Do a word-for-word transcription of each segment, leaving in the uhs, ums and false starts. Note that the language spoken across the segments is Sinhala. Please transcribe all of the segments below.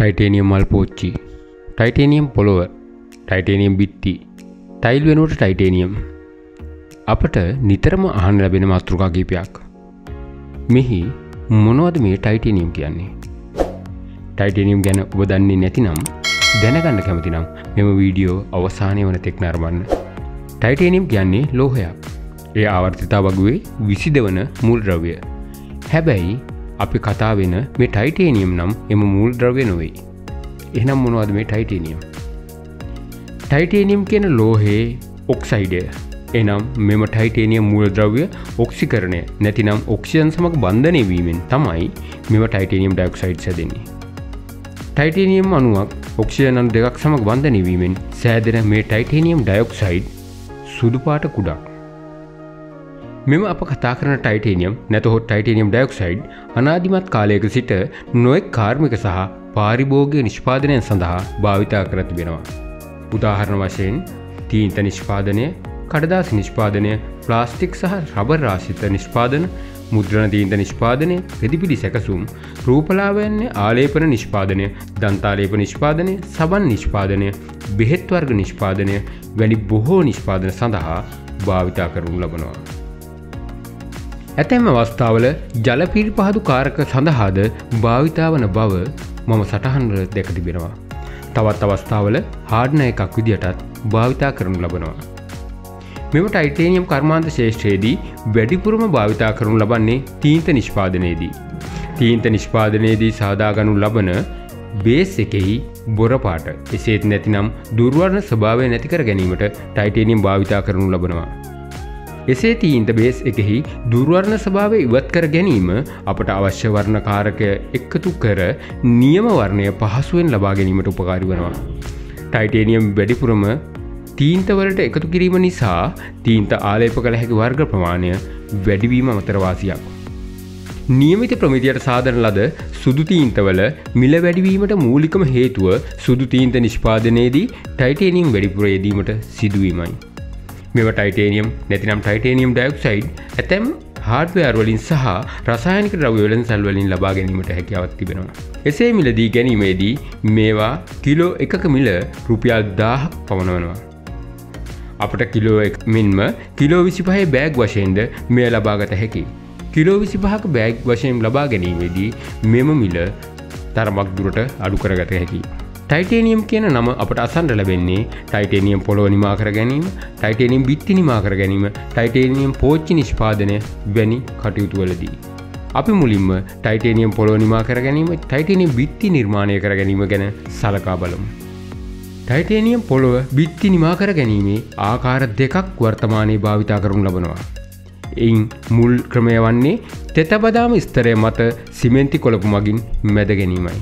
ටයිටේනියම් මල් පෝච්චි, ටයිටේනියම් පොළොව, ටයිටේනියම් බිත්ති, ටයිල් වෙනුවට ටයිටේනියම්. අපට නිතරම අහන්න ලැබෙන මාතෘකා කීපයක්. මෙහි මොනවද මේ ටයිටේනියම් කියන්නේ? ටයිටේනියම් ගැන ඔබ දන්නේ නැතිනම් දැනගන්න කැමති නම් මෙම වීඩියෝ අවසානයේ වන තෙක් නරඹන්න. ටයිටේනියම් කියන්නේ ලෝහයක්. ඒ ආවර්තිතා වගුවේ විසිදවන මූලද්‍රව්‍ය. හැබැයි අපි කතා වෙන මේ ටයිටේනියම් නම් එම මූලද්‍රව්‍ය නොවේ. එහෙනම් මොනවද මේ ටයිටේනියම්? ටයිටේනියම් කියන ලෝහයේ ඔක්සයිඩය. එනම් මෙම ටයිටේනියම් මූලද්‍රව්‍ය ඔක්සිකරණය නැතිනම් ඔක්සිජන් සමග බන්ධනය වීමෙන් තමයි මෙම ටයිටේනියම් ඩයොක්සයිඩ් සැදෙන්නේ. ටයිටේනියම් අණුවක් ඔක්සිජන් අණු දෙකක් සමග බන්ධනය වීමෙන් සෑදෙන මේ ටයිටේනියම් ඩයොක්සයිඩ් සුදු පාට කුඩක්. මෙම අප කතා කරන ටයිටේනියම් නැතහොත් ටයිටේනියම් ඩයොක්සයිඩ් අනාදිමත් කාලයක සිට නොයෙක් කාර්මික සහ පාරිභෝගික නිෂ්පාදනයන් සඳහා භාවිතා කර තිබෙනවා. උදාහරණ වශයෙන් තීන්ත නිෂ්පාදනය, කඩදාසි නිෂ්පාදනය, ප්ලාස්ටික් සහ රබර් ආශ්‍රිත නිෂ්පාදන, මුද්‍රණ තීන්ත නිෂ්පාදනය, රෙදිපිඩි සැකසුම්, රූපලාවන්‍ය ආලේපන නිෂ්පාදනය, දන්තාලේප නිෂ්පාදනය, සබන් නිෂ්පාදනය, බෙහෙත් වර්ග නිෂ්පාදනය වැනි බොහෝ නිෂ්පාදන සඳහා භාවිතා කරනු ලබනවා. ඇතැම් අවස්ථාවල ජල පිරිපහදු කාරක සඳහාද භාවිතා වන බව මම සටහන්වල දැක තිබෙනවා. තවත් අවස්ථාවල හාඩ්න එකක් විදියටත් භාවිතා කරනු ලබනවා. මෙම ටයිටේනියම් කර්මාන්ත ශේෂ්ත්‍රයේදී වැඩිපුරම භාවිතා කරනු ලබන්නේ තීන්ත නිෂ්පාදනයේදී. තීන්ත නිෂ්පාදනයේදී සාදාගනු ලබන බේස් එකෙහි බොර පාට එසේත් නැතිනම් දුර්වර්ණ ස්වභාවය නැති කර ගැනීමට ටයිටේනියම් භාවිතා කරනු ලබනවා. එසේ තීන්ත බේස් එකෙහි දුර්වර්ණ ස්වභාවය ඉවත් කර ගැනීම අපට අවශ්‍ය වර්ණ කාරකය එකතු කර නියම වර්ණය පහසුවෙන් ලබා ගැනීමට උපකාරී වෙනවා. ටයිටේනියම් වැඩිපුරම තීන්තවලට එකතු කිරීම නිසා තීන්ත ආලේප කළ හැකි වර්ග ප්‍රමාණය වැඩිවීම අමතර වාසියක්. නියමිත ප්‍රමිතියට සාදන ලද සුදු තීන්තවල මිල වැඩිවීමට මූලිකම හේතුව සුදු තීන්ත නිෂ්පාදනයේදී ටයිටේනියම් වැඩිපුර යෙදීමට සිදුවීමයි. මෙම ටයිටේනියම් නැතිනම් ටයිටේනියම් ඩයොක්සයිඩ් ඇතැම් හාඩ්වෙයාර් වලින් සහ රසායනික ද්‍රව්‍ය වලින් සල් වලින් ලබා ගැනීමට හැකියාවක් තිබෙනවා. එසේ මිලදී ගැනීමේදී මේවා කිලෝ එකක මිල රුපියල් දාහක් පමණ වෙනවා. අපට කිලෝ එක මෙන්ම කිලෝ විසිපහේ බෑග් වශයෙන්ද මෙය ලබාගත හැකියි. කිලෝ විසිපහක බෑග් වශයෙන් ලබා ගැනීමේදී මෙම මිල තරමක් දුරට අඩු කරගත හැකියි. ටයිටේනියම් කියන නම අපට අසන්න ලැබෙන්නේ ටයිටේනියම් පොළොව නිමා කර ගැනීම, ටයිටේනියම් බිත්ති නිමා කර ගැනීම, ටයිටේනියම් පෝච්චි නිෂ්පාදනය වැනි කටයුතු වලදී. අපි මුලින්ම ටයිටේනියම් පොළොව නිමා කර ගැනීම, ටයිටේනියම් බිත්ති නිර්මාණය කර ගැනීම ගැන සලකා බලමු. ටයිටේනියම් පොළොව බිත්ති නිමා කර ගැනීමේ ආකාර දෙකක් වර්තමානයේ භාවිතා කරනු ලබනවා. එයින් මුල් ක්‍රමය වන්නේ තෙත බදාම ස්තරය මත සිමෙන්ති කොළපු මගින් මැද ගැනීමයි.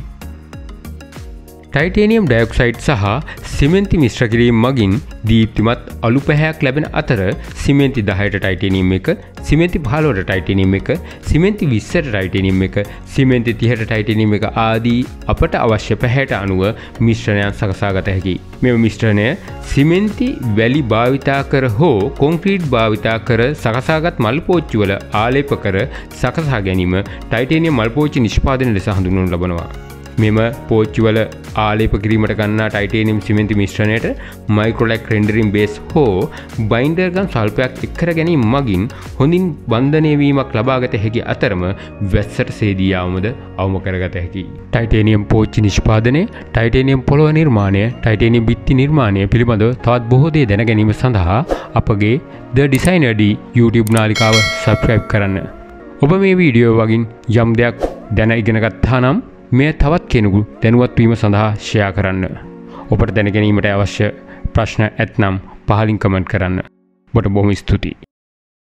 ටයිටේනියම් ඩයොක්සයිඩ් සහ සිමෙන්ති මිශ්‍ර කිරීම මගින් දීප්තිමත් අලු පැහැයක් ලැබෙන අතර සිමෙන්ති දහයට ටයිටේනියම් එක, සිමෙන්ති පහළොවට ටයිටේනියම් එක, සිමෙන්ති විස්සට ටයිටේනියම් එක, සිමෙන්ති තිහට ටයිටේනියම් එක ආදී අපට අවශ්‍ය පැහැයට අනුව මිශ්‍රණයන් සකසා ගත හැකියි. මෙම මිශ්‍රණය සිමෙන්ති වැලි භාවිතා කර හෝ කොන්ක්‍රීට් භාවිතා කර සකසාගත් මල් පෝච්චි වල ආලේප කර සකසා ගැනීම ටයිටේනියම් මල් පෝච්චි නිෂ්පාදනය ලෙස හඳුන්වනු ලබනවා. මෙම පෝච්චිවල ආලේප කිරීමට ගන්නා ටයිටේනියම් සිමෙන්ති මිශ්‍රණයට මයික්‍රොලැක් රෙන්ඩරින් බේස් හෝ බයින්ඩර් ගම් සල්පයක් එක් කර ගැනීම මගින් හොඳින් බන්ධනය වීමක් ලබාගත හැකි අතරම වැස්සට සේදී යාමද අවම කරගත හැකියි. ටයිටේනියම් පෝච්චි නිෂ්පාදනය, ටයිටේනියම් පොළොව නිර්මාණය, ටයිටේනියම් බිත්ති නිර්මාණය පිළිබඳව තවත් බොහෝ දේ දැන ගැනීම සඳහා අපගේ ද ඩිසයිනර් ඩී YouTube නාලිකාව සබ්ස්ක්‍රයිබ් කරන්න. ඔබ මේ වීඩියෝ වගින් යම් දෙයක් දැන ඉගෙන ගත්තා නම් මෙය තවත් කෙනෙකු දැනුවත් වීම සඳහා ෂෙයා කරන්න. ඔබට දැන ගැනීමට අවශ්‍ය ප්‍රශ්න ඇත්නම් පහලින් කමෙන්ට් කරන්න. ඔබට බොහොම ස්තුතියි.